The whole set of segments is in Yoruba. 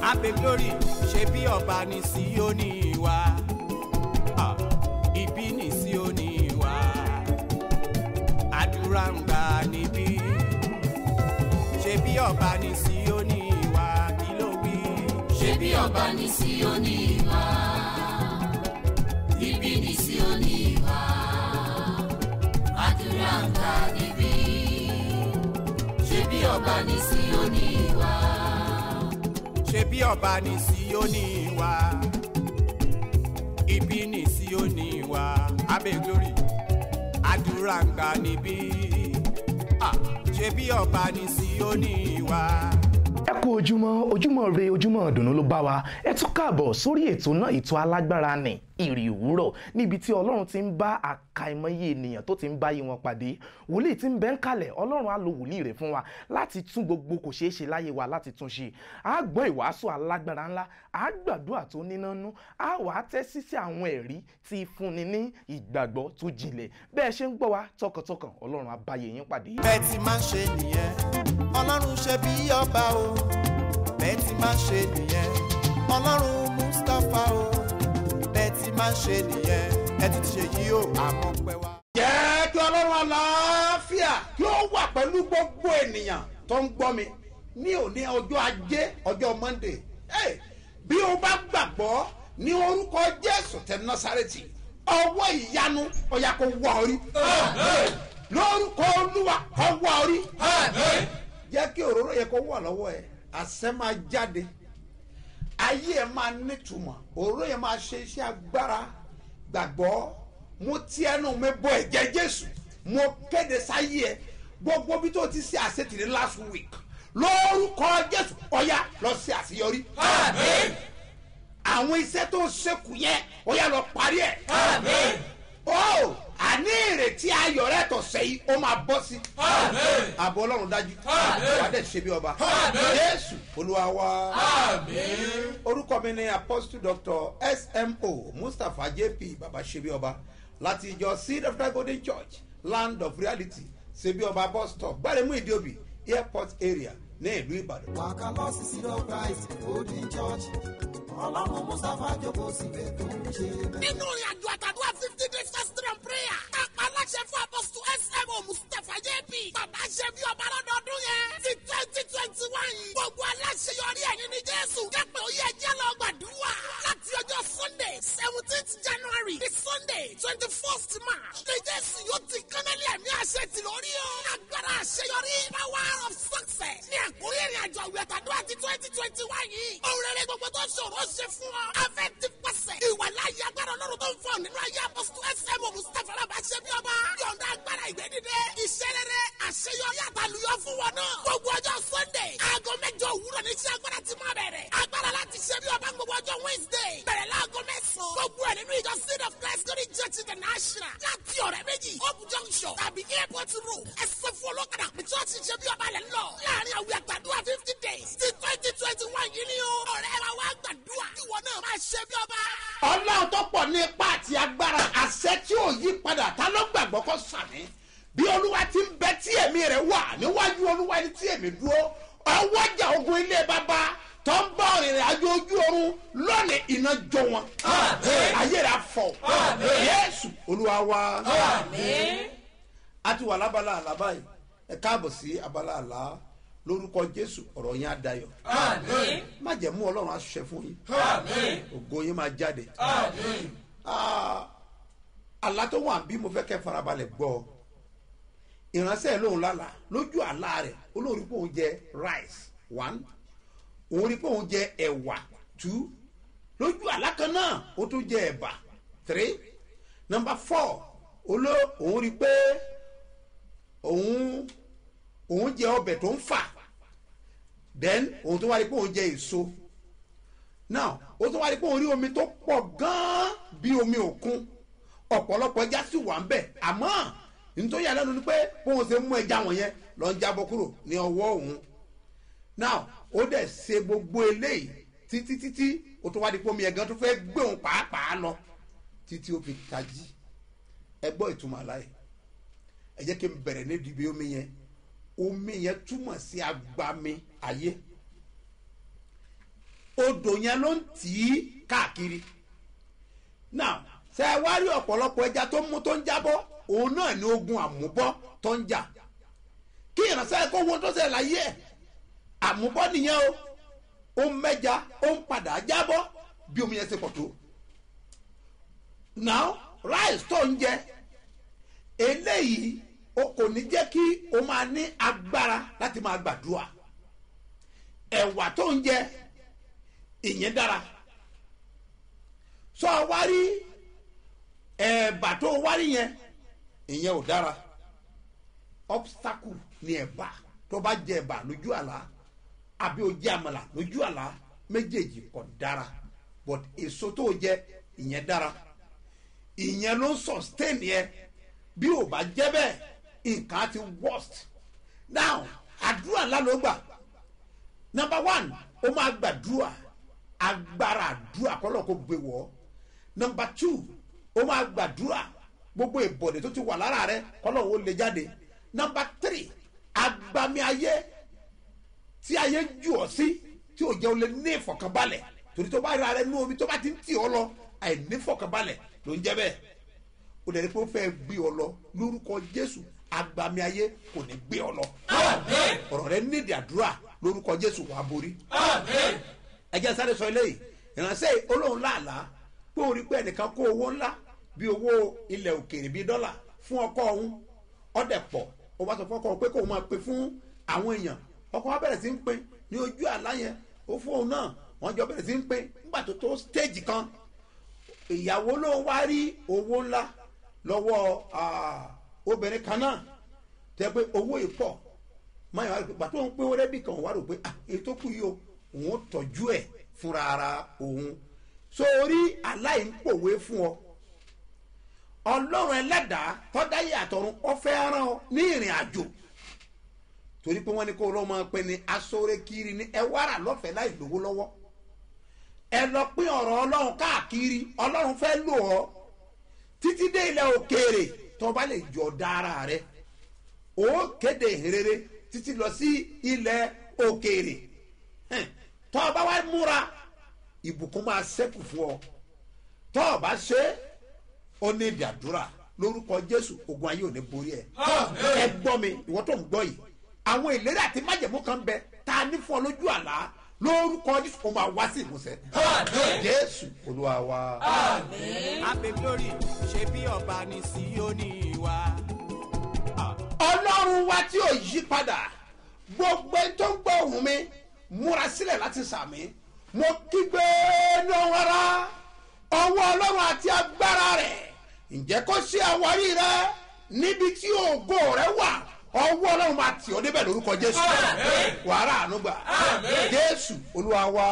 Ape glory, ṣe bí ọba ní Síónì wá. Ibi ní Síónì wá. Àdúrà ń gbà níbí. Ṣe bí ọba ní Síónì wá. Kí ló wí? Ṣe bí ọba ní Síónì wá. Ibi ní Síónì wá. Àdúrà ń gbà níbí. Ṣe bí ọba ní Síónì wá. Ṣe bí ọba ní Síónì wá. Ibi ní Síónì wá. Abe glory, àdúrà ń gbà níbí. Ṣe bí ọba ní Síónì wá. Ẹ kú ojúmọ́ re ojúmọ́ ìdùnnú ló bá wa. Ẹ tún káàbọ̀ sórí ètò náà, ètò alágbára ní ìrì òwúrọ̀, níbi tí Ọlọ́run ti ń bá àkàìmọye ènìyàn tó ti ń báyé wọn pàdé. Wòlíì tí ń bẹ ń kalẹ̀, Ọlọ́run á lo wòlíì rẹ̀ fún wa láti tún gbogbo kò ṣeé ṣe láyé wa láti tún ṣe. A gbọ́ ìwàásù alágbára ńlá, a gbàdúrà tó nínánú, a wà á tẹ́sí sí àwọn ẹ̀rí tí fúnni ní ìgbàgbọ́ tó jinlẹ̀. Bẹ́ẹ̀ ṣe ń gbọ́ wa tọkàntọkàn, Ọlọ́run á bá yín pàdé. Bẹ́ẹ̀ ti máa ń ṣe nìyẹn, Ọlọ́run ṣe bí ọba o. Bẹ́ẹ̀ ti máa ń ṣe nìyẹn, Ọlọ́run Mustapha o. Bẹ́ẹ̀ ti máa ń ṣe nìyẹn, ẹ ti ṣe yí o, àmọ́ pẹ́ wá. Jẹ́ kí Ọlọ́run àlàáfíà kí ó wà pẹ̀lú gbogbo ènìyàn tó ń gbọ́ mi ní òní ọjọ́ ajé, ọjọ́ Monday. Bí o bá gbàgbọ́ ní orúkọ Jésù tẹ Násárẹ́tì, ọwọ́ ìyanu ó yá kó wá orí. Lórúkọ Olúwa kó wá orí. Jẹ́ kí òróró yẹ kó wà lọ́wọ́ ẹ̀, àṣẹ máa jáde, ayé ẹ̀ máa nítumọ̀, òróró yẹn máa ṣe iṣẹ́ agbára. Gbàgbọ́, mo ti ẹnu mi bọ ẹ̀jẹ̀ Jésù, mo kéde sáyé ẹ gbogbo bí tó ti ṣe àṣetìrí last week, lórúkọ Jésù ó yá lọ ṣe àṣeyọrí. Àmín. Àwọn iṣẹ́ tó ṣekù yẹn ó yá lọ parí ẹ̀. Àmín. Ó àní ìrètí ayọ̀ rẹ̀ tó ṣe yìí ó máa bọ́ sí. Àmín. Ààbò Ọlọ́run dájú. Àmín. Wàá dẹ̀ ṣe bí ọba. Àmín. Jésù Olúwa wa. Àmín. Orúkọ mi ni Apostle Dr. SMO Mustapha JP Baba Ṣebí Ọba láti ìjọ Seed of the Golden Church Land of Reality Ṣebí Ọba bus stop Gbáremú Ìdíòbí airport area ní ìlú Ìbàdàn. Wàkà lọ sí Seed of Christ Golden Church, Ọlọ́run Mustapha jókòó síbẹ̀ tó ń ṣe bẹ́ẹ̀. Nínú ìrìnàjò àtàdúrà 50 days fasting and prayer, kápá aláṣẹ fún Apostle SMO Mustapha JP Baba Ṣebí Ọba lọ́dọọdún yẹn ti 2021. Gbogbo aláṣeyọrí ẹ̀yìn ní Jésù kẹ́pẹ́ oyè ẹjẹ́ lọ gbàdúrà láti ọjọ́ Sunday 17th January di Sunday 21st March. Ní Jésù yóò ti kánálì ẹ̀mí àṣẹ ti lórí o. Agbára àṣeyọrí, power of success ní àkórí ìrìnàjò àwẹ̀ àtàdúrà ti 2021 yìí. Òun rere gbogbo tó ṣòro ṣe fún ọ. Afẹ́ ti pàṣẹ. Ìwà láyé agbára Ọlọ́run tó ń fọ nínú ayé Apostle SMO Mustapha Baba Ṣebí Ọba. Yọ̀ǹda agbára ìgbẹ́dìde. Iṣẹ́ rere àṣeyọrí àtàlùyọ fún wọn náà. Gbogbo ọjọ́ Sunday, aago 8 òwúrọ̀ ní iṣẹ́ agbára ti máa bẹ̀rẹ̀. Agbára láti Ṣebí Ọba gbogbo ọjọ́ Wednesday. Bẹ̀rẹ̀ láago 9. Gbogbo ẹ̀ nínú ìjọ Seed of Christ Golden Church International. Láti ọ̀rẹ́ méjì, Hope Junction tàbí Airport Road. Ẹsẹ̀ fún olókàdá pé church Ṣebí Ọba lẹ̀ lọ. Láàárín àwẹ̀ àtàdúrà 50 days ti 2021 yìí ni o. Ọ̀rẹ́ wa wá gbàdúrà. Ìwọ náà máa Ṣebí Ọba. Ọlọ́run tó pọ̀ ní ipá àti agbára, àṣẹ tí ò yí padà, ta ló gbàgbọ́ kó sàmì. Bí Olúwa ti ń bẹ tí èmi rẹ̀ wà níwájú Olúwa ẹni tí èmi dúró, ọwọ́jà ogun ilé bàbá tó ń bá ìrìn àjò ojú oorun lónìí iná jó wọn. Ayé rẹ̀ afọ̀. Jésù Olúwa wa. A ti wà lábala àlá báyìí, ẹ káàbọ̀ sí abala àlá. Lórúkọ Jésù ọ̀rọ̀ yín á dayọ̀. Àmín. Má jẹ́ mú Ọlọ́run aṣẹ fún yín. Àmín. Ògo yín máa jáde. Àmín. Àlá tó wà bí mo fẹ́ kẹ́ farabalẹ̀ gbọ́. Ìránṣẹ́ lóhùn lálà lójú àlá rẹ̀ olórí pé òun jẹ rice 1, òun rí pé òun jẹ ẹ̀wà 2, lójú àlá kan náà ó tún jẹ ẹ̀bà 3, number 4 òun rí pé òun jẹ ọbẹ̀ tó ń fà, then òun tó wá rí pé òun jẹ èso, now ó tó wá rí pé òun rí omi tó pọ̀ gan-an bí omi òkun, ọ̀pọ̀lọpọ̀ ẹja sì wà ń bẹ̀, àmọ́ nítorí àlẹ́nu ni pé bóun ṣe mú ẹja wọ̀nyẹn lọ ń jábọ́ kúrò ní ọwọ́ òun, now ó dẹ̀ ṣe gbogbo eléyìí títí ó tó wá rí pé omi ẹ̀gán tó fẹ́ gbé òun pàápàá lọ títí ó fi tají. Ẹ gbọ́ ìtumọ̀ àlàyé, ẹ jẹ́ kí n bẹ̀rẹ̀ ní ibi omi yẹn túmọ̀ sí agbami ayé. odò yẹn ló ń tì í káàkiri. now ṣe é wá rí ọ̀pọ̀lọpọ̀ ẹja tó mú tó ń jábọ́ òun náà ní ogun àmúbọ́ tó ń jà kí ìránṣẹ́ kó wo tó ṣe láyé ẹ̀ àmúbọ́ nìyẹn o ó ń mẹ́ja ó ń padà jábọ́ bí omi yẹn ṣe pọ̀ tó. now rice tó ń jẹ eléyìí o kò ní jẹ́ kí o máa ní agbára láti máa gbàdúrà. ẹ̀wà tó ń jẹ ìyẹn dára sọ wárí ẹ̀bà tó wárí yẹn ìyẹn ò dára. obstacle ni ẹ̀bà tó bá jẹ ẹ̀bà lójú àlá àbí o jẹ àmàlà lójú àlá méjèèjì kò dára but èso tó jẹ ìyẹn dára. ìyẹn ló ń sustain yẹ bí o bá jẹ bẹ́ẹ̀ nǹkan ti worst. now àdúrà ńlá ló gbà. number one o máa gbàdúrà agbára àdúrà kọ́lọ́ kó gbé wọ́. number two o máa gbàdúrà gbogbo ìbọ̀dẹ̀ tó ti wà lára rẹ kọ́lọ́ wo lè jáde. number three agbami ayé tí ayé jù ọ sí tí o jẹ́ o lè ní ìfọ̀kànbalẹ̀ torí tó bá ra rẹ nú omi tó bá ti ń tì ọ lọ àìní ìfọ̀kànbalẹ̀ ló ń jẹ́ bẹ́ẹ̀. o lè rí pé ó fẹ́ gbé ọ lọ lórúkọ Jésù agbami ayé kò ní gbé ọ lọ. ọ̀rọ̀ rẹ nídìí àdúrà lórúkọ Jésù wàá borí. ẹ jẹ́ sáré sọ eléyìí ìránṣẹ́ olóhùn láàlá pé ó rí pé ẹnìkan kó owó ńlá bí owó ilẹ̀ òkèèrè bíi dọ́là fún ọkọ òun ọ̀dẹ̀ pọ̀ ó bá sọ fún ọkọ òun pé kó máa pè fún àwọn èèyàn ọkọ wa bẹ̀rẹ̀ sí ń pín ní ojú àlá yẹn ó fún òun náà wọ́n jọ bẹ̀rẹ̀ sí ń pín nígbà tó tó stage kan ìyàwó ló wá rí owó ńlá lọ́wọ́ obìnrin kan náà tẹ́ pé owó yìí pọ̀ máyà wá gbà tó ń pín wọlé bí kan wá rò pé èyí tó kù yìí o òun tọ́jú ẹ̀ fúnra ara òun sórí aláì ń pòwe fún ọ ọlọ́run ẹlẹ́dàá tọ́dáyé àtọ̀run ó fẹ́ rán ọ ní ìrìn àjò torí pé wọ́n ní kó lọ́ máa pe ní asọ́rẹ́ kiri ní ẹ wàrà lọ́fẹ̀ẹ́ láì lówó lọ́wọ́ ẹ lọ pín ọ̀rọ̀ ọlọ́run káàkiri ọlọ́run fẹ́ lò ọ́ títí dé ilẹ̀ òkèèrè tó bá lè jọ dára rẹ ó kéde ìhìnrere títí lọ sí ilẹ̀ òkèèrè tó bá wá múra ìbùkún máa ṣẹ́kù fún ọ tó bá ṣe ó ní ìdí àdúrà lórúkọ Jésù ogun ayé ò ní borí ẹ. ẹ gbọ́ mi ìwọ tó ń gbọ́ yìí àwọn ìlérí àti májẹ̀mú kan bẹ tá a ní fún ọ lójú àlá lórúkọ Jésù kò máa wá sí ìmúṣẹ. Jésù Olúwa wa. Happy glory ṣe bí ọba ní Síónì wa. Ọlọ́run wa tí ò yí padà gbogbo ẹni tó ń gbọ́ ohùn mi múra sílẹ̀ láti sàmì mo kígbe lóhùn ara ọwọ́ Ọlọ́run àti agbára rẹ̀ ǹjẹ́ kó ṣe àwárí rẹ níbi tí ògo rẹ wà ọwọ́ Ọlọ́run máa tì ọ́ débẹ̀ lórúkọ Jésù wàrà ànúgbà Jésù Olúwa wa.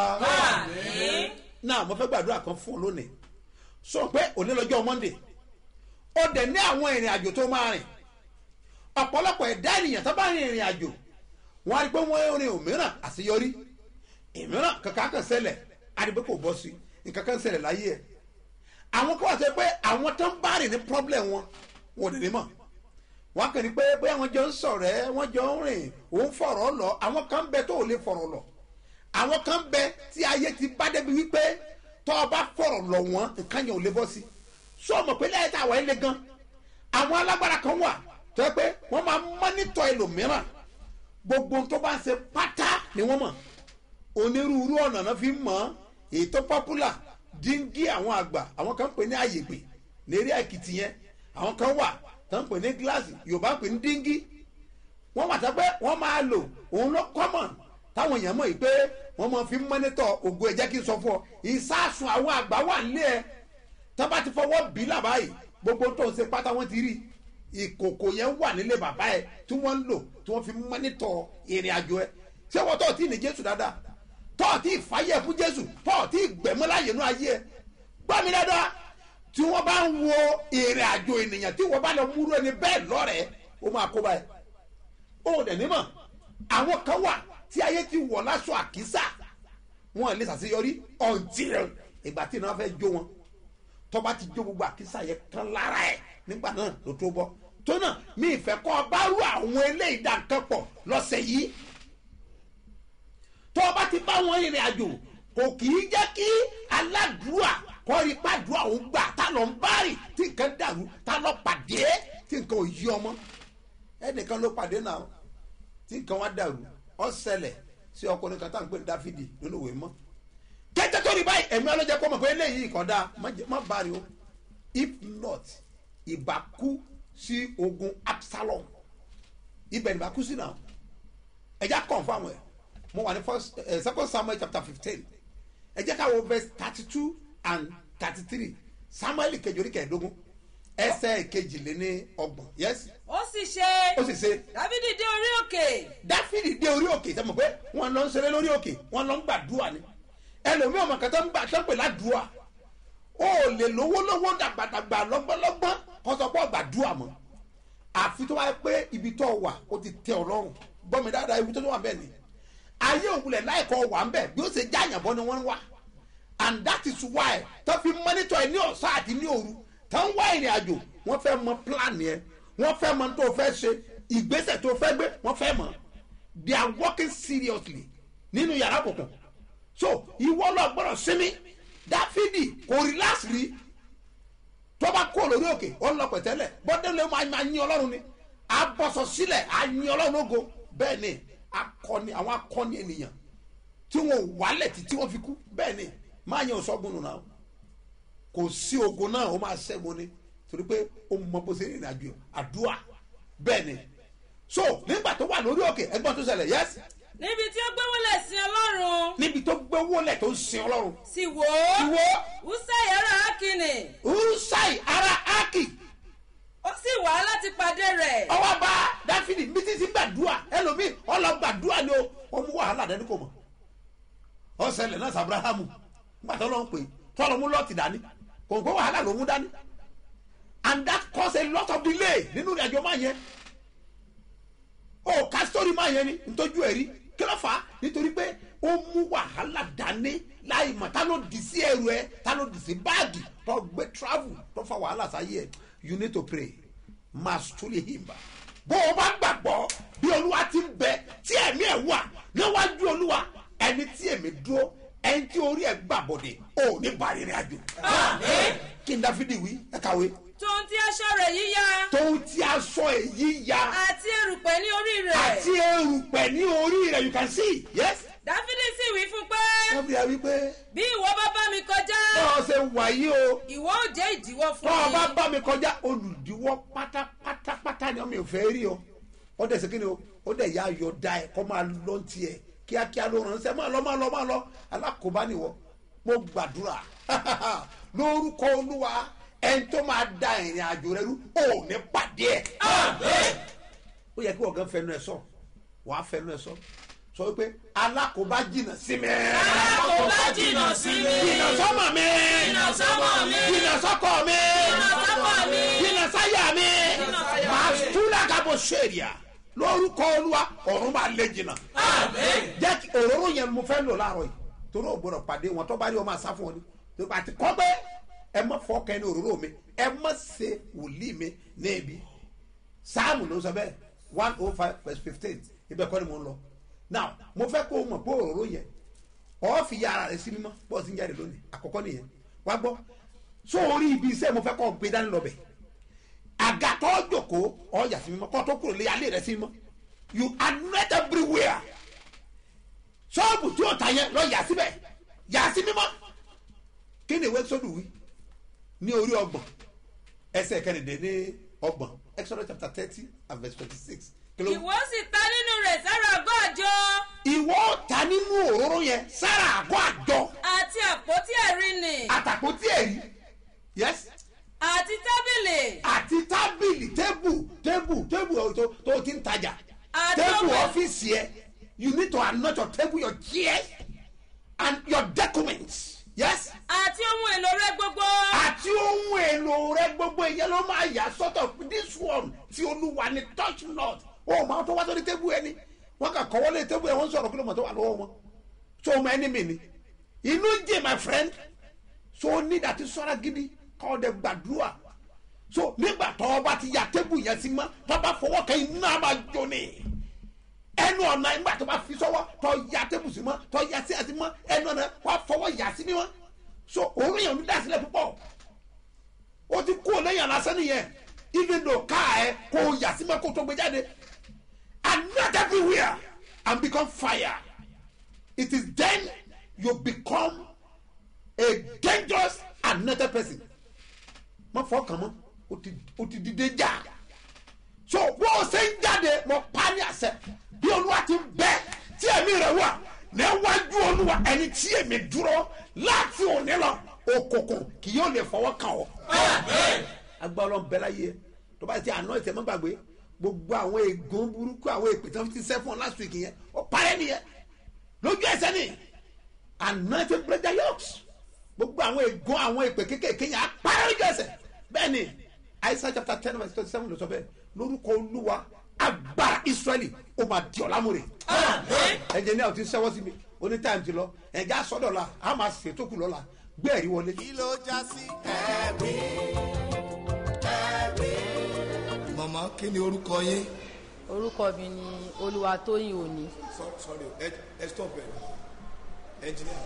náà mo fẹ́ gbàdúrà kan fún ọ lónìí sọ pé òní lọ́jọ́ Monday ó dẹ̀ ní àwọn ìrìn àjò tó máa rìn ọ̀pọ̀lọpọ̀ ẹ̀dá ènìyàn tó bá rìn ìrìn àjò wọ́n á rí pé wọ́n rìn òmíràn àṣeyọrí ìmíràn kankan kan ṣẹlẹ̀ àdìbò kò bọ́ sí nǹkan kan ṣẹlẹ̀ láyé ẹ̀ àwọn kan wà sọ pé àwọn tó ń bá rìn ní problem wọn wọn ò dẹ̀ ní mọ̀ wọ́n kàn ní pé bóyá wọ́n jọ ń sọ̀rọ̀ ẹ́ wọ́n jọ ń rìn òun fọ̀rọ̀ lọ àwọn kan bẹ tó ò lè fọ̀rọ̀ lọ àwọn kan bẹ tí ayé ti bá débi wípé tó o bá fọ̀rọ̀ lọ wọn nǹkan yẹn ò lè bọ́ sí sọ mọ̀ pé lẹ́yìn tá a wà ẹ́ lé gan àwọn alágbára kan wà tó yẹ pé wọ́n máa mọ́nítọ̀ ẹlòmíràn gbogbo tó bá ń ṣe pátá ni wọ́n mọ̀ onírúurú ọ̀nà náà fi mọ̀ èyí tó popular díngí àwọn àgbà àwọn kan pè ní àyègbè lérí Èkìtì yẹn àwọn kan wà tó ń pè ní gíláàsì Yorùbá pè ní díngí wọ́n wà sọ pé wọ́n máa lò òun ló common táwọn èèyàn mọ̀ yìí pé wọ́n máa fi mọ́nítọ̀ ògo ẹ̀jẹ̀ kí n sọ fún ọ ìsásùn àwọn àgbà wà nílé ẹ tó bá ti fọwọ́ bí làbáyìí gbogbo tó ń ṣe pátá wọ́n ti rí ìkòkò yẹn wà nílé bàbá ẹ tí wọ́n ń lò tí wọ́n fi mọ́nítọ̀ ìrìn àjò ẹ ṣé wọ́n tọ̀ tí ní Jésù dáadáa tọ́ tí ìfàyè fún Jésù tọ́ tí ìgbẹ̀mọ́láyè nú ayé ẹ gbọ́ mi dáadáa tí wọ́n bá ń wo ìrìn àjò ènìyàn tí wọ́n bá lọ múrú ẹni bẹ́ẹ̀ lọ́rẹ̀ẹ́ ó máa kó báyìí ó dẹ̀ nímọ̀ àwọn kan wà tí ayé ti wọ̀ láṣọ àkísà wọn lè ṣàṣeyọrí until ìgbà tí iná fẹ́ jó wọn tó bá ti jó gbogbo àkísà yẹn kan lára ẹ̀ nígbà náà ló tó bọ́ tó náà mi ìfẹ́ kọ́ bá rú àwọn eléyìí dà nǹkan pọ̀ lọ́sẹ̀ yìí tó o bá ti bá wọn ìrìn àjò kò kì í jẹ́ kí aládùúà kọ́ ipá dùúà òun gbà tá lọ ń bárì tí nǹkan dàrú tá lọ pàdé tí nǹkan ò yí ọmọ ẹnìkan ló pàdé náà tí nǹkan wá dàrú ó ṣẹlẹ̀ sí ọkùnrin kan tá à ń pè ní Dáfídì nínú ìwé mọ́ kẹ́tẹ́ tó rí báyìí ẹ̀mí ọlọ́jẹ́ kọ́ mọ̀ pé eléyìí kọ́ dáa má bárì o if not ìbá kú sí ogun Absalom ibẹ̀ ìbá kú sí náà ẹ̀já confirm ẹ̀ mo wà ní 2 Samuel chapter 15 ẹ jẹ́ ká wo verse 32 and 33 Samuel kejì orí kẹẹ̀ẹ́dógún ẹsẹ̀ kejìléní-ọgbọ̀n yes. ó sì ṣe Dáfídì dé orí òkè. Dáfídì dé orí òkè sẹ́mo pé wọ́n lọ ń ṣeré lórí òkè wọ́n lọ ń gbàdúrà ni ẹlòmíì ọmọ kẹtọ́ ń gbà sẹ́pẹ̀ ládùúà ó lè lówó dàgbàdàgbà lọ́gbọ́nlọ́gbọ́n kó sọ pé gbàdúrà mọ́ àfi tó wáyé pé ibi tó wà ó ti tẹ́ ọ lọ́rùn gbọ́ mi dáadáa ibi tó wà bẹ́ẹ̀ ni ayé òwúlẹ̀ láìkọ́ wà ń bẹ̀ bí ó ṣe já àyànbọ́ ni wọ́n ń wà and that is why tó fi mọ́nítọ̀ ẹ̀ ní ọ̀sán àti ní òru tó ń wá ìrìn àjò wọ́n fẹ́ mọ plan yẹn wọ́n fẹ́ mọ tó fẹ́ ṣe ìgbésẹ̀ tó fẹ́ gbé wọ́n fẹ́ mọ they are working seriously nínú yàrá kọ̀ọ̀kan so ìwọ lọ gbọ́dọ̀ sinmi Dáfídì kò relax rí tó bá kó lórí òkè ó lọ pẹ̀tẹ́lẹ̀ bọ́dẹ́lẹ̀ máa yin Ọlọ́run ni abọ́sọ sílẹ̀ á yin Ọlọ́run ògo bẹ́ẹ̀ ni àwọn akọni ènìyàn tí wọn wálẹ̀ tí wọ́n fi kú bẹ́ẹ̀ ni máa yan ọ̀ṣọ́gun nù náà kò sí ogun náà ó máa ṣẹ́gun ni torí pé ó mọ bó ṣe rìnrìn àjò àdúrà bẹ́ẹ̀ ni so nígbà tó wà lórí òkè ẹgbọ́n tó ṣẹlẹ̀ yes. níbi tí ó gbé wọlé sin Ọlọ́run. níbi tó gbé wọlé tó ń sin Ọlọ́run. sì wò ó Húṣáì ará Ákì ni. Húṣáì ará Ákì. ó sì wá láti pàdé rẹ̀. ọwọ́ bá Dáfídì bí títí gbàdúrà ẹlòmíì ọlọ́gbàdúrà ni ó mú wàhálà dání kò mọ̀ ọ̀sẹ̀lẹ̀ náà sàbúráhámù gbàtọ́ ló ń pè tọ́lọ́ mú lọ́ọ̀tì dání kò gbé wàhálà ló mú dání and that cause a lot of delay nínú ìrìnàjò máa yẹn ká sórí máa yẹn ni ntójú ẹ̀rí kí ló fà á nítorí pé ó mú wàhálà dání láì mọ̀ tá ló dì sí ẹrù ẹ tá ló dì sí báàgì tó gbé travel tó fa wàhálà sáyé ẹ you need to pray mastuli himba bó o bá gbàgbọ́ bí Olúwa ti ń bẹ tí ẹ̀mí ẹ̀ wà níwájú Olúwa ẹni tí èmi dúró ẹni tí orí ẹ̀ gbàbọ̀dẹ̀ ò ní bá rìnrìn àjò. kí n Dáfídì wí ẹ kàwé. tóun tí aṣọ rẹ̀ yíya. tóun tí aṣọ ẹ̀ yíya. àti erùpẹ̀ ní orí rẹ̀. àti erùpẹ̀ ní orí rẹ̀ you can see yes. Dáfídì sì wí fún pé. Dáfídì wí pé. bí ìwọ bá bá mi kọjá. bọ́ọ̀ ṣe wà yí o. ìwọ ò jẹ́ ìdíwọ́ fún mi. bọ́ọ̀ bá bá mi kọjá olùdíwọ́ pátápátá ni ọmọ ìfẹ́ rí o. ó dẹ̀ ṣe kí ni o ó dẹ̀ yá ayọ̀ da ẹ̀ kọ́ máa lọ tiẹ̀ kíákíá ló ránṣẹ́ máa lọ alákòóbá nìwọ mo gbàdúrà lórúkọ Olúwa ẹni tó máa da ìrìn àjò rẹ rú ò ní pàdé ẹ̀. ó yẹ kí wọ́n gan fẹnu ẹ̀ sọ wàá fẹnu ẹ̀ sọ wípé alákòóbá jìnnà sí mi. alákòóbá jìnnà sí mi. jìnnà sọ́mọ mi. jìnnà sọ́mọ mi. jìnnà sọ́kọ mi. jìnnà sọ́kọ mi. jìnnà sáyà mi. màá túlẹ̀ kábọ̀ sẹ́ríà lórúkọ Olúwa ọ̀run máa lé jìnnà. jẹ́ kí òróró yẹn mo fẹ́ lò láàárọ̀ yìí torí ò gbọ́dọ̀ pàdé wọn tó bá rí wọn máa sá fún wọn ni torí àti kọ́ pé ẹ má fọ́ọ̀kẹ́ ní òróró mi ẹ má ṣe wòlíì mi ní ibi sáàmù ló sọ bẹ́ẹ̀ 105:15 ibẹ̀ kọ́ ni mo ń lọ now mo fẹ́ kó o mọ̀ pé òróró yẹn ọ̀ fi ya ara rẹ̀ sí mímọ́ bọ́ọ̀ sí ń jáde lónìí àkọ́kọ́ nìyẹn wá gbọ́ sórí ibi iṣẹ́ mo fẹ́ kọ́ gbé dání lọ bẹ̀ àgàtọ́ jòkó ọ̀yà sí mímọ́ kọ́ tó kúrò lé alẹ́ rẹ̀ sí mímọ́ you are not everywhere ṣọ́ọ̀bù tí o ta yẹn lọ yà síbẹ̀ yà sí mímọ́ kí ni ìwé sódù wí ní orí ọgbọ̀n ẹsẹ̀ kẹrìndé ní ọgbọ̀n Exodus chapter 30 and verse 26. ìwọ sì ta nínú rẹ̀ sára àgọ́ àjọ. ìwọ ta nínú òróró yẹn sára àgọ́ àjọ. àti àpótí ẹ̀rí ni. àtàpótí ẹ̀rí yes. àti tábìlì. àti tábìlì tébù tó ti ń tajà. tébù ọ́fíìsì ẹ you need to anoint your table your chairs and your documents yes. àti ohun èlò rẹ gbogbo. àti ohun èlò rẹ gbogbo ìyẹn ló máa yà sọ́tọ̀ this one tí Olúwa ni touch not ó máa tó wá sórí tébù ẹni wọn kà kọ́ wọlé tébù ẹ wọ́n sọ̀rọ̀ kí ló mọ̀ tó wà lọ́wọ́ wọn so ọmọ ẹni mi ni inú jẹ́ my friend so ní dàtí sọ́ra gidi kọ́ ọ̀dẹ gbàdúrà so nígbà tó ọba ti yà tébù yẹn sí mọ́ tó bá fọwọ́ kẹ́ iná máa jó ni ẹnu ọ̀nà ìgbà tó bá fi sọ́wọ́ tó ya tébù sí mọ́ tó ya sí àti mọ́ ẹnu ọ̀nà wà fọwọ́ yà sí mímọ́ so òun yẹn ò ní dá sílẹ̀ púpọ̀ ó ti kú lẹ́yìn lásán nìyẹn even though káà ẹ kó yà sí mọ́ kó tó gbé jáde and not everywhere and become fire it is then you become a dangerous another person má fọ́ kàn mọ́ ó ti dìde jà so bó o ṣe ń jáde mo pa ní àṣẹ bí olúwa ti bẹ tí èmi rẹ wà níwájú olúwa ẹni tí èmi dúró láti òní lọ òkùnkùn kì yóò lè fọwọ́ kàn ọ́. agbára ọ̀n bẹ́ẹ̀ láyé tó bá ti àná ìtẹ̀ mọ́ gbàgbé gbogbo àwọn ègún burúkú àwọn èpè tí wọ́n ti sẹ́ fún ọ last week yẹn ọ parẹ́ nìyẹn lójú ẹsẹ̀ ni àná ti brother yokes gbogbo àwọn ègún àwọn èpè kékèké yẹn á parẹ́ lójú ẹsẹ̀ bẹ́ẹ̀ ni Isaiah chapter 10 verse 27 ló sọ bẹ́ẹ̀ lórúkọ olúwa agbára Israẹli ó máa di ọ̀làmúre. ẹ̀jẹ̀ ní àwọn tí ń sẹ́wọ́ sí mi oní táìmù ti lọ ẹ̀jẹ̀ àsọdọ̀ la a máa ṣètò kù lọ́la gbé ẹ̀rí wọlé. kí ló já sí ẹ̀rí ẹ̀rí. màmá kí ni orúkọ yín. orúkọ mi ni Olúwatóyìn Òní. sorry ẹ stop ẹ engineer.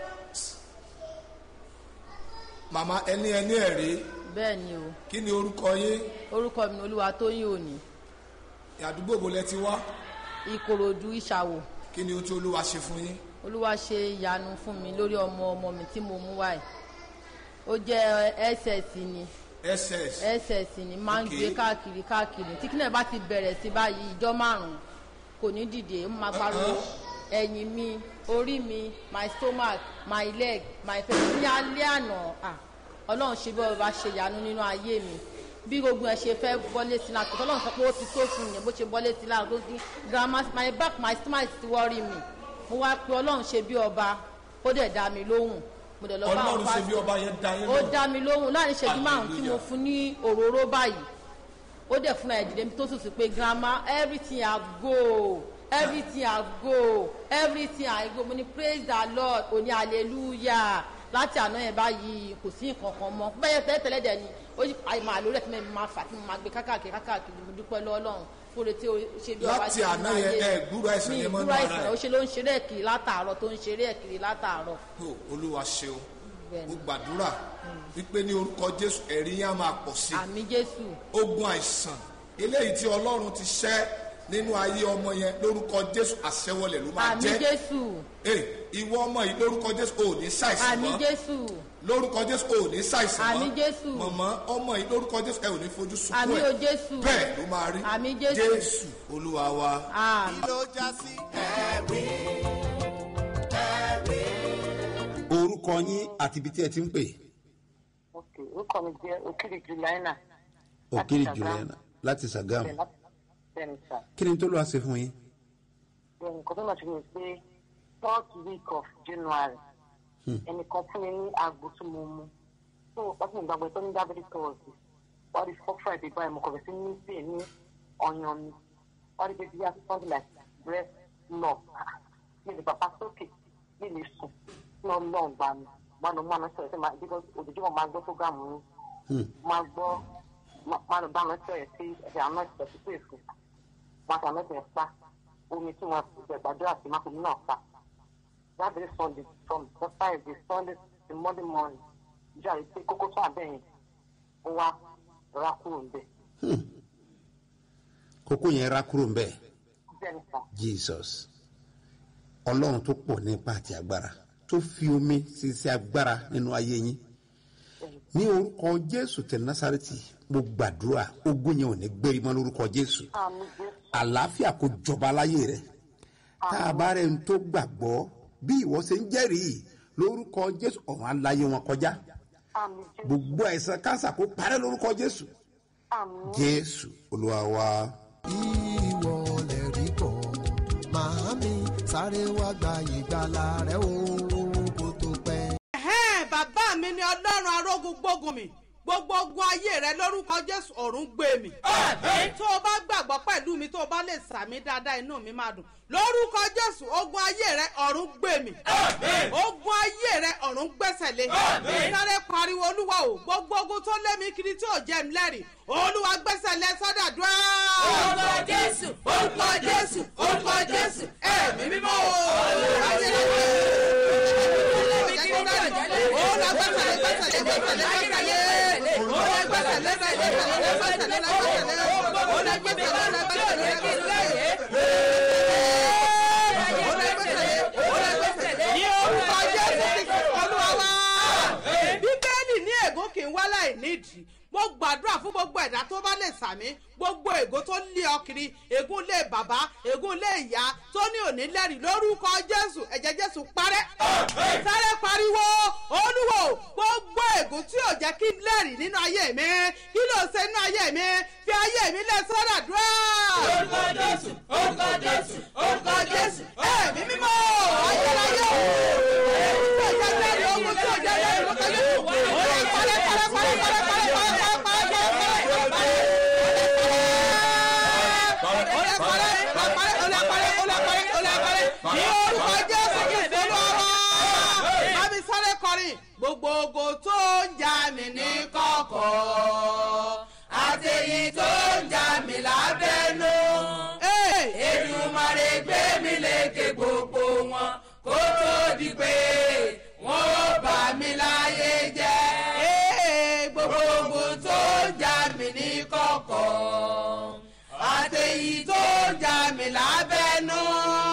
màmá ẹni ẹ̀rí. bẹ́ẹ̀ ni o. kí ni orúkọ yín. orúkọ mi ni Olúwatóyìn Òní. àdúgbò wo lẹ ti wá. Ìkòròdú Ìṣàwò. kí ni o tí olúwa ṣe fún yín. olúwa ṣe ìyanu fún mi lórí ọmọ mi tí mo mú wáyé ó jẹ́ ss ni ss ni máa ń gbé káàkiri tí kílẹ̀ bá ti bẹ̀rẹ̀ sí báyìí ìjọ márùn-ún kò ní dìde ó máa pariwo ẹ̀yìn mi orí mi my stomach my leg my face ní alẹ́ àná ọlọ́run ṣe bí ọba ṣe ìyanu nínú ayé mi bí gbogbo ẹ ṣe fẹ́ bọ́lé sí náà tọ́lọ́ sọ pé ó ti tó fún yẹn bó ṣe bọ́lé sí náà lójú grandma my back my stomach ti worry me mo wá pé ọlọ́run ṣe bí ọba ó dẹ̀ dá mi lóhùn mo dẹ̀ lọ bá àwọn ọlọ́run ṣe bí ọba yẹn dá yín lóhùn ó dá mi lóhùn láàrin ìṣẹ́jú márùn-ún tí mo fún ní òróró báyìí ó dẹ̀ fúnra ẹ̀ dìde mi tó sùn sí pé grandma everything I go mo ní praise the Lord ó ní hallelujah láti àná yẹn báyìí kò sí nǹkan kan mọ́ bẹ́ẹ̀ tẹ́lẹ̀ dẹ̀ ni ó yí àìmọ̀ àlọ́ rẹ̀ tí mo máa fà tí mo máa gbé káàkiri mo dúpẹ́ lọ́lọ́run fúnre tí ó ṣe bí ọba láti àná yẹn ẹ gbúrò àìsàn yẹn mọ́ náà rẹ̀ ó ṣe ló ń ṣeré ẹ̀kiri látàárọ̀ tó ń ṣeré ẹ̀kiri látàárọ̀. olúwa ṣeun mo gbàdúrà wípé ní orúkọ Jésù ẹ̀rí yẹn á máa pọ̀ sí i. àmín Jésù. ogun àìsàn eléyìí tí Ọlọ́run ti ṣẹ́ nínú ayé ọmọ yẹn lórúkọ Jésù àṣẹwọlẹ̀ ló máa jẹ́. àmín Jésù. ìwọ ọmọ yìí lórúkọ Jésù ò ní ṣàìsàn mọ́. àmín Jésù. lórúkọ Jésù ò ní ṣàìsàn mọ́. àmín Jésù. mọ̀mọ́ ọmọ yìí lórúkọ Jésù ẹ ò ní fojú sunkún ẹ̀. àmín o Jésù. bẹ́ẹ̀ ló máa rí. àmín Jésù. Jésù Olúwa wa. kí ló já sí ẹ̀rí ẹ̀rí. orúkọ yín àti ibi tí ẹ ti ń pè. orúkọ mi jẹ́ Òkìrì Jùláìnà. Òkìrì Jùláìnà láti Ṣàgámù. kí ni tó lọ́wọ́ ṣe fún yín. nǹkan tó lọ́ọ́ ṣe ni pé 4th week of January ẹnìkan fún mi ní àgbo tí mo mu tó wọ́n sì ń gbàgbọ́ tó ní diabetes tọ́ọ̀sì wọ́n rí 4 Friday báyìí mo kọ̀ fẹ́ sí ní pè ní ọyàn mi wọ́n rí pé bí i something like breast lump mi lè bàbá sókè mi lè sùn ní ọlọ́run gbà mí gbọ́dọ̀ mú àná sọ̀rọ̀ sí ma because ojoojúmọ́ máa gbọ́ program yín máa gbọ́ máa lọ bá àná sọ̀rọ̀ sí ẹ̀sẹ̀ àná ìsọ̀rọ̀ sí pé èkó wọn àti àná ìsọ̀rọ̀ pa omi tí wọn gbàdúrà sí máa fi náà pa that very Sunday from the Friday Sunday to Monday morning ìjà rẹ̀ pé kókó tó àbẹ̀yìn ó wá ra kúrò ń bẹ̀. kókó yẹn ra kúrò ń bẹ̀. Jesus ọlọ́run tó pọ̀ nípa àti agbára tó fi omi ṣiṣẹ́ agbára nínú ayé yín ní orúkọ Jésù tẹ Násárẹ́tì mo gbàdúrà ogun yẹn ò ní gbérí mọ́ lórúkọ Jésù àlàáfíà kó jọba láyé rẹ tá a bá rẹ ń tó gbàgbọ́ bí ìwọ ṣe ń jẹ́rìí lórúkọ Jésù ọ̀run aláyé wọn kọjá gbogbo àìsàn kánsà kó parẹ́ lórúkọ Jésù Jésù Olúwa wa. ìwọ lè rí bọ̀ màámi sáré wá gba ìgbàlà rẹ o kó tó pẹ́. bàbá mi ni Ọlọ́run arógun gbógun mi gbogbo ogun ayé rẹ lórúkọ Jésù ọ̀run gbé mi. tó o bá gbàgbọ́ pẹ̀lú mi tó o bá lè sàmì dáadáa inú mi máa dùn lórúkọ Jésù ogun ayé rẹ ọ̀run gbé mi. ogun ayé rẹ ọ̀run gbẹ́sẹ̀ lé. sáré pariwo Olúwa o gbogbo ogun tó lé mi kiri tí ò jẹ́ mi lẹ́rìí Olúwa gbẹ́sẹ̀ lé sọ́dà dúró. orúkọ Jésù orúkọ Jésù orúkọ Bíbélì ní ègún kì í wá láì nídìí. Mo gbàdúrà fún gbogbo ẹ̀dá tó bá lè sàmí, gbogbo ègún tó lé ọ kiri, ègún lé bàbá, ègún lé ìyá tó ní òní lẹ́rìí lórúkọ Jésù, ẹ̀jẹ̀ Jésù parẹ́. Sáré pariwo, Olúwo, gbogbo ègún tí ò jẹ́ kí n lẹ́rìí nínú ayé mi, kí ló ṣe nínú ayé mi, fi ayé mi lẹ̀ sọ́dọ̀ àdúrà. Orúkọ Jésù, orúkọ Jésù, orúkọ Jésù, ẹ̀mí mímọ́, ayérayé o. Ègún tí ò jẹ́ lẹ́rìí, ogun tí ò jẹ́ lẹ́rìí lórúkọ Jésù. Gbogbo ogo tó ń jà mí ní kọ̀kọ̀ àtẹ̀yìn tó ń jà mí lábẹ́nú. Èdùmàrè gbé mi lékè gbogbo wọn kó tó di pé wọ́n ó bà mí láyé jẹ́. Gbogbo ogo tó ń jà mí ní kọ̀kọ̀ àtẹ̀yìn tó ń jà mí lábẹ́nú.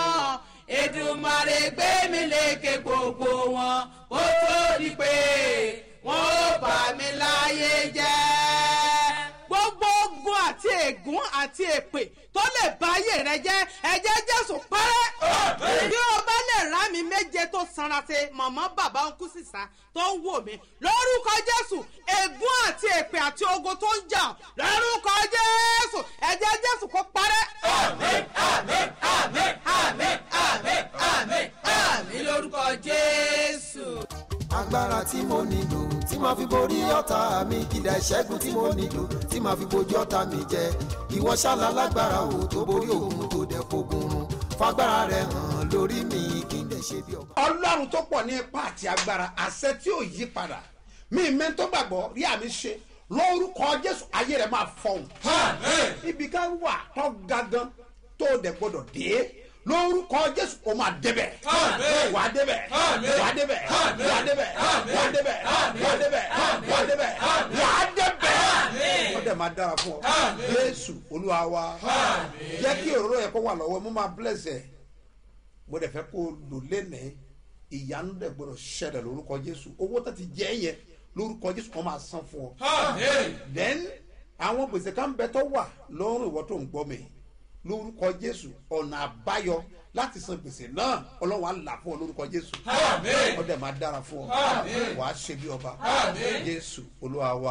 Èdùmàrè gbé mi lékè gbogbo wọn kó tó di pé wọ́n ó bà mí láyé jẹ́. Gbogbo ogun àti ègún àti èpè tó lè bà ayé rẹ jẹ́, ẹ̀jẹ̀ Jésù parẹ́. Bí o bá lè rá mi méje tó sanra ṣe màmá bàbá ń kú sísá tó ń wò mí lórúkọ Jésù, ègún àti èpè àti ogun tó ń jà lórúkọ Jésù, ẹ̀jẹ̀ Jésù kó parẹ́. Àmín, àmín, àmín, àmín, àmín, àmín, àmín lórúkọ Jésù. Agbára tí mo nílò tí màá fi borí ọ̀tá mi, ìdá ìṣẹ́gun tí mo nílò tí màá fi bojú ọ̀tá mi jẹ. Ìwọ ṣálá lágbára o tó borí òun tó dẹ̀ fogun run. Fagbára rẹ hàn lórí mi kí n lè ṣe bí ọba. Ọlọ́run tó pọ̀ ní ipá àti agbára, àṣẹ tí ò yí padà, mi ìmẹ́ tó gbàgbọ́ rí àmì ṣe lórúkọ Jésù, ayé rẹ̀ máa fọhùn. Ibi kan wà tó gangan tó dẹ̀ gbọ́dọ̀ dé lórúkọ Jésù, o máa débẹ̀. Wà á débẹ̀, wà á débẹ̀, wà á débẹ̀, wà á débẹ̀, wà á débẹ̀, wà á débẹ̀, wà á débẹ̀. Ó dẹ̀ máa dára fún ọ. Jésù Olúwa wa, jẹ́ kí òróró yẹn kó wà lọ́wọ́, mo máa bless ẹ. Mo dẹ̀ fẹ́ kó lò lẹ́nẹ̀ẹ́, ìyanu dẹ̀ gbọ́dọ̀ ṣẹlẹ̀ lórúkọ Jésù. Owó tó ti jẹ́ yẹn lórúkọ Jésù kan máa san fún ọ. Then àwọn gbèsè kan bẹ tó wà lọ́rùn ìwọ tó ń gbọ́ mi lórúkọ Jésù, ọ̀nà àbáyọ láti san gbèsè náà Ọlọ́run á là fún ọ lórúkọ Jésù. Ó dẹ̀ máa dára fún ọ, wàá ṣe bí ọba. Jésù Olúwa wa.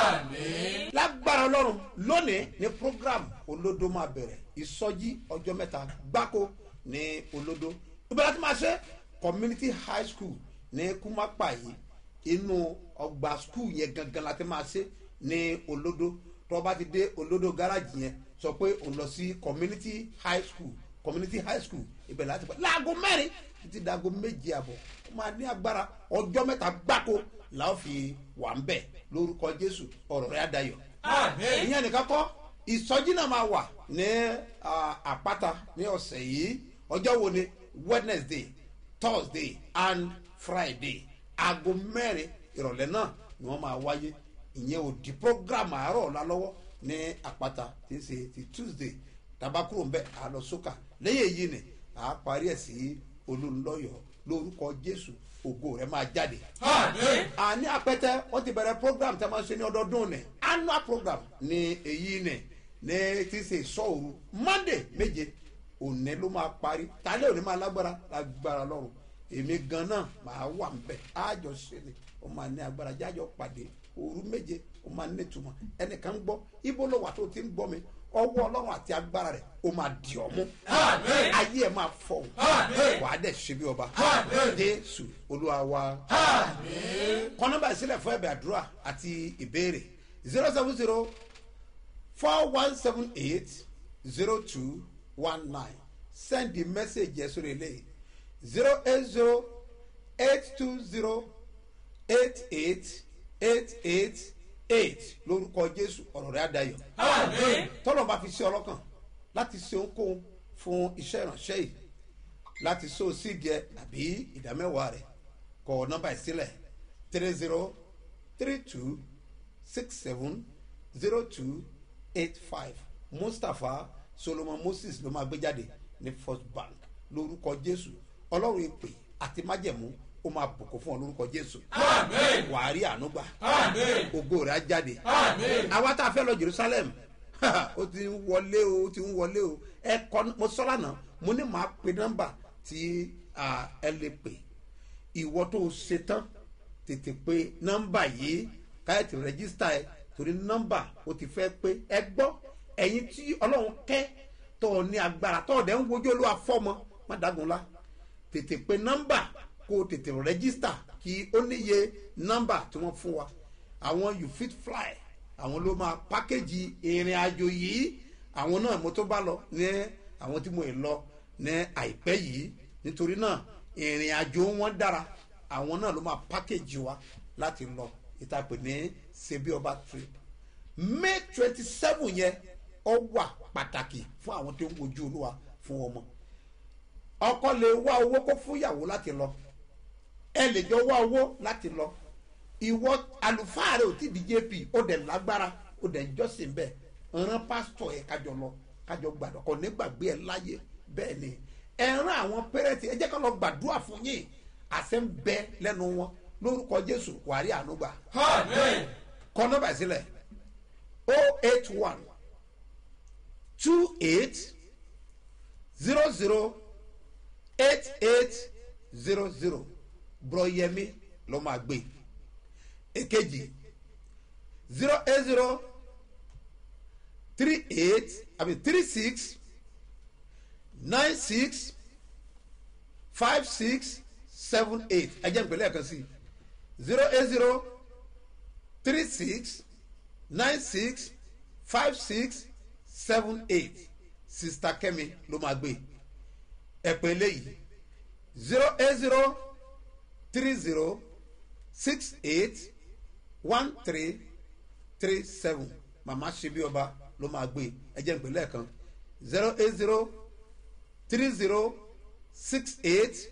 Lágbára Ọlọ́run, lónìí ní program Olódó máa bẹ̀rẹ̀ ìsọjí ọjọ́ mẹ́ta gbáko ní Olódó. Ìbẹ̀rẹ̀ tí máa ṣe community high school ní Kúmápàyí, inú ọgbà school yẹn gangan láti máa ṣe ní Olódó. Tó bá ti dé Olódó gáràjì yẹn sọ pé òun lọ sí community high school ibẹ̀ láti pẹ́ láago 4 títí dago 7 àbọ̀. Ó máa ní agbára ọjọ́ mẹ́ta gbáko làwọn fi wà ń bẹ̀ lórúkọ Jésù, ọ̀rọ̀ rẹ̀ á dayọ̀. Ìyẹn nìkan kọ́, ìsọjí náà máa wà ní àpáta ní ọ̀sẹ̀ yìí. Ọjọ́ wo ni? Wednesday, Thursday and Friday. Aago 4 ìrọ̀lẹ́ náà ni wọ́n máa wáyé. Ìyẹn ò di program àárọ̀ ọ̀la lọ́wọ́ ní àpáta tí ń ṣe ti Tuesday. Tabakuro ń bẹ àlọ sókà lẹ́yìn èyí ni à parí ẹ̀ sí Olúńlọ́yọ̀ lórúkọ Jésù, ògo rẹ̀ máa jáde. Àní Apẹtẹ wọ́n ti bẹ̀rẹ̀ program tí a máa ń ṣe ní ọdọọdún ni annual program ní èyí ni ní tí ń ṣe ìṣọ́òru Monday 7 òní ló máa parí. Tálẹ́ òní máa lágbára lọ́rùn, èmi gan náà máa wà ń bẹ̀ àjọ ṣe ni ó máa ní agbára jájọ pàdé òru 7 ó máa ní ìtumọ̀. Ẹnìkan ń gbọ́ ibo ló wà tó ti ń gbọ́ mi, ọwọ́ Ọlọ́run àti agbára rẹ̀ ó máa dì ọ́ mú. Ayé ẹ̀ máa fọ̀ wàá dẹ̀ ṣe bí ọba. Jésù Olúwa wa. Kọ nọ́mbà ìsílẹ̀ fún ẹ̀bẹ̀ àdúrà àti ìbéèrè 070-4178-0219. Send the message yẹn sórí eléyìí 080-820-8888 lórúkọ Jésù, ọ̀rọ̀ rẹ̀ á dayọ̀. Tọ́lọ̀ bá fi sí ọlọ́kàn láti ṣe ohunkóhun fún iṣẹ́ ìránṣẹ́ yìí, láti so sídìí ẹ tàbí ìdámẹ́wàá rẹ̀, kọ nọ́mbà ìsílẹ̀ 3032670285 Mustapha Solomon Moses ló máa gbé jáde ní First Bank lórúkọ Jésù. Ọlọ́run ìpè àti májẹ̀mú ó máa bùkún fún ọ lórúkọ Jésù. Àmín. Wàá rí àánú gbà. Àmín. Ògo rẹ̀ á jáde. Àmín. Àwa tá a fẹ́ lọ Jerusalem ó ti ń wọlé o ẹ kọ́ mo sọ lánàá mo ní màá pe nọ́mbà tí ẹ lè pè ìwọ tó ṣe tán tètè pe nọ́mbà yìí káyọ̀tì rẹ́gísítà ẹ torí nọ́mbà ó ti fẹ́ pé ẹ gbọ́ ẹ̀yin tí Ọlọ́run kẹ́ tó ní agbára tó ọ̀dẹ̀ ń wojú Olúwa fọ́mọ má dágun lá tètè pe nọ́mbà kó o tètè rẹ́gísítà kí ó níye nọ́mbà tí wọ́n fún wa àwọn you fit fly àwọn ló máa pákéjì ìrìn àjò yìí àwọn náà mo tó bá lọ ní àwọn tí mo ì lọ ní àìpẹ́ yìí nítorí náà ìrìn àjò wọn dára àwọn náà ló máa pákéjì wa láti lọ ìtàpè ní Ṣebí Ọba trip May 27 yẹn ó wà pàtàkì fún àwọn tó ń wojú Olúwa fún ọmọ ọkọ lè wá owó kó fún ìyàwó láti lọ ẹ lè jọ wá owó láti lọ ìwọ àlùfáà rẹ ò tí di JP ó dẹ̀ lágbára ó dẹ̀ jọ́sìn bẹ́ẹ̀ rán pásítọ̀ ẹ̀ kájọ lọ kájọ gbàdọ̀ kò ní gbàgbé ẹ láyé bẹ́ẹ̀ ni ẹ rán àwọn pẹ́rẹ́tì ẹ jẹ́ ká lọ gbàdúrà fún yín àṣẹ ń bẹ lẹ́nu wọn lórúkọ Jésù wàá rí àánú gbà. Àmín. Kọ nọ́mbà sílẹ̀ 081 28 00 8800 Bróyẹmí ló máa gbé èkejì 080 36 96 56 78 ẹ jẹ́ ìpínlẹ̀ kan sí 080 36 96 56 78 Sister Kẹ́mi ló máa gbé ẹ̀pẹ́ eléyìí 080 30 68 1337 Màmá Ṣebí Ọba ló máa gbé ẹ jẹ́ ìpínlẹ̀ kan 080 30 68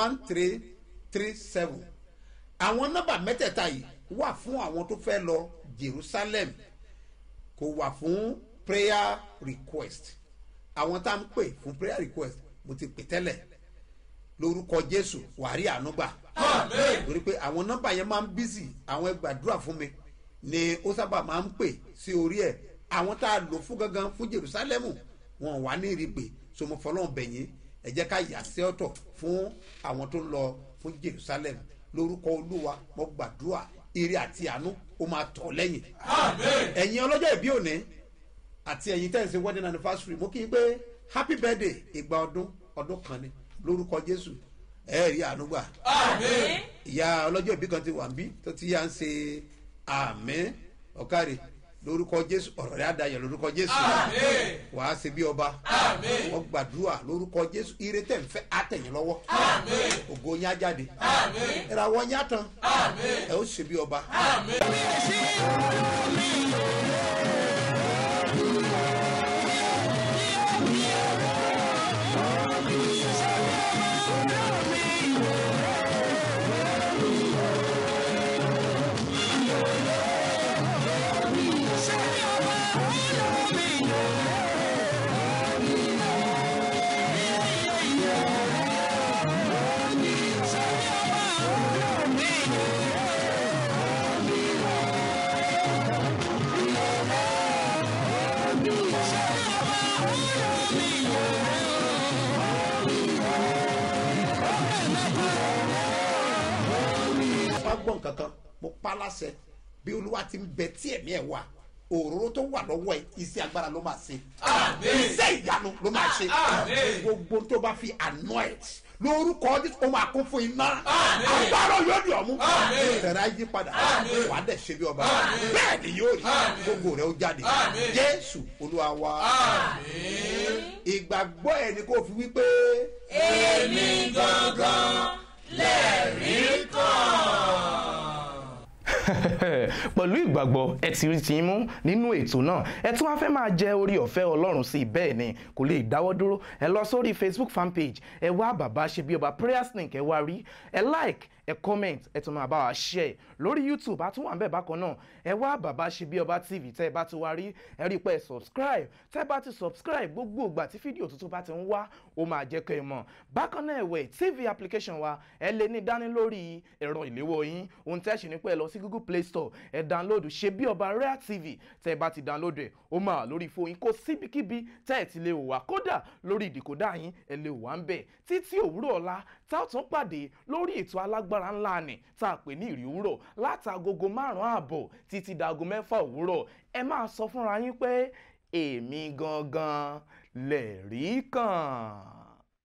1337 àwọn nọ́mbà mẹ́tẹ̀ẹ̀ta yìí wà fún àwọn tó fẹ́ lọ Jerusalem kò wà fún prayer request àwọn tá à ń pè fún prayer request mo ti pè tẹ́lẹ̀ lórúkọ Jésù wàá rí àánú gbà. Àmín. Torí pé àwọn nọ́mbà yẹn máa ń bísì àwọn ẹ gbàdúrà fún mi ni ó sábà máa ń pè sí orí ẹ̀ àwọn tá a lò fún gangan fún Jerusalem wọn wà ní ìrìgbè so mo fọlọ́n bẹ̀yìn ẹ jẹ́ ká yà sí ọ̀tọ̀ fún àwọn tó ń lọ fún Jerusalem lórúkọ Olúwa mo gbàdúrà ire àti àánú ó máa tọ̀ lẹ́yìn. Àmín. Ẹ̀yin ọlọ́jọ́ ìbí òní àti ẹ̀yin tẹ́ ń ṣe wedding anniversary mo kí i pé happy birthday ìgbà ọdún kan ni lórúkọ Jésù ẹ rí àánú gbà. Àmín. Ìyá ọlọ́jọ́ ìbí kan ti wà ń bí tó ti yá ń ṣe àmín ọ̀kàrẹ̀ lórúkọ Jésù ọ̀rọ̀ rẹ̀ àdáyẹ̀ lórúkọ Jésù. Àmín. Wàá ṣe bí ọba. Àmín. Wọ́n gbàdúrà lórúkọ Jésù ire tẹ̀ ń fẹ́ àtẹ̀yìn lọ́wọ́. Àmín. Ògo yín á jáde. Àmín. Ìràwọ̀ yín á tàn. Àmín. Ẹ ó ṣe bí ọba. Àmín. Gbọ́n kankan mo pa láṣẹ bí Olúwa ti ń bẹ tí ẹ̀mí ẹ̀ wà òróró tó wà lọ́wọ́ ẹ̀ iṣẹ́ agbára ló máa ṣe. Àmín. Iṣẹ́ ìyanu ló máa ṣe. Àmín. Gbogbo tó bá fi anoint lórúkọ Jésù ó máa kún fún iná. Àmín. Agbára yóò di ọ̀mú. Àmín. Tẹ̀rẹ̀ ayé padà. Àmín. Wà á dẹ̀ ṣe bí ọba. Àmín. Bẹ́ẹ̀ ni yóò rí. Àmín. Gbogbo rẹ̀ ó jáde. Àmín. Jésù Olúwa wa. Àmín. Ìgbàgbọ́ ẹ̀ ni kò fi wí pé. Èmi gangan lẹ́rìí kan. pẹ̀lú ìgbàgbọ́ ẹ ti rí ti mú nínú ètò náà ẹ tún wá fẹ́ máa jẹ orí ọ̀fẹ́ Ọlọ́run sí bẹ́ẹ̀ ni kò lè dáwọ́ dúró ẹ lọ sórí Facebook fanpage ẹ wá bàbá ṣe bí ọba prayers link ẹ wá rí ẹ like ẹ comment ẹ tún máa bá wa share lórí YouTube àtúnwà bẹ́ẹ̀ bákan náà ẹ wá bàbá ṣe bí ọba TV tẹ́ ẹ bá ti wá rí ẹ rí pé ẹ subscribe tẹ́ ẹ bá ti subscribe gbogbo ìgbà tí fídíò tuntun bá ti ń wá ó máa jẹ́ kẹ́ ẹ mọ̀ bákan náà ẹ̀wẹ̀ TV application wa ẹ lè ní dání lórí ẹ̀rọ ìléwọ́ yín ohun tẹ́ ẹ ṣe ni pé ẹ lọ sí Google Play Store ẹ download ṣe bí ọba Rare TV tẹ́ ẹ bá ti download ẹ ó máa lórí fóònù yín kó síbikíbi tẹ́ ẹ ti lè wà kódà lórí ìdìkódà yín ẹ lè wà ń bẹ̀ títí òwúrọ̀ ọ̀la tá a tún pàdé lórí ètò alágbára ńlá ni tá a pè ní ìrì òwúrọ̀ látagogo 5:30 títí dago 6 òwúrọ̀ ẹ máa sọ fúnra yín pé èmi gangan lẹ̀rí kàn.